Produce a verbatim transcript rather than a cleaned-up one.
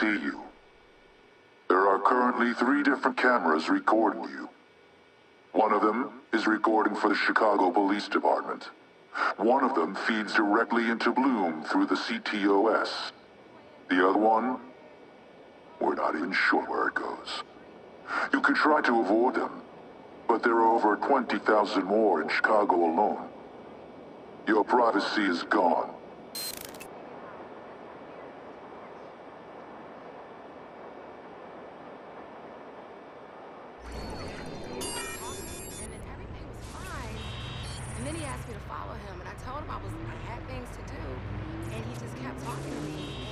see you. There are currently three different cameras recording you. One of them is recording for the Chicago Police Department. One of them feeds directly into Bloom through the C T O S. The other one, we're not even sure where it goes. You could try to avoid them, but there are over twenty thousand more in Chicago alone. Your privacy is gone. And then he asked me to follow him, and I told him I was I had things to do, and he just kept talking to me.